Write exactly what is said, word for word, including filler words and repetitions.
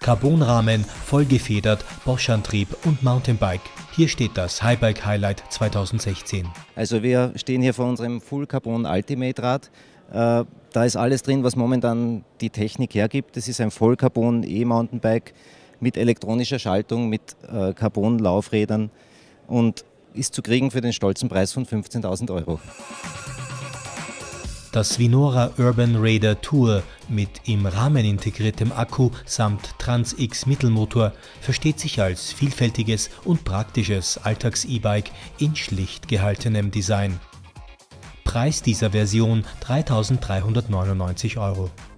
Carbonrahmen, vollgefedert, Bosch-Antrieb und Mountainbike. Hier steht das Highbike Highlight zweitausendsechzehn. Also wir stehen hier vor unserem Full Carbon Ultimate Rad. Äh, da ist alles drin, was momentan die Technik hergibt. Das ist ein Voll Carbon E-Mountainbike mit elektronischer Schaltung, mit äh, Carbon-Laufrädern und ist zu kriegen für den stolzen Preis von fünfzehntausend Euro. Das Vinora Urban Raider Tour mit im Rahmen integriertem Akku samt Trans-X Mittelmotor versteht sich als vielfältiges und praktisches Alltags-E-Bike in schlicht gehaltenem Design. Preis dieser Version dreitausenddreihundertneunundneunzig Euro.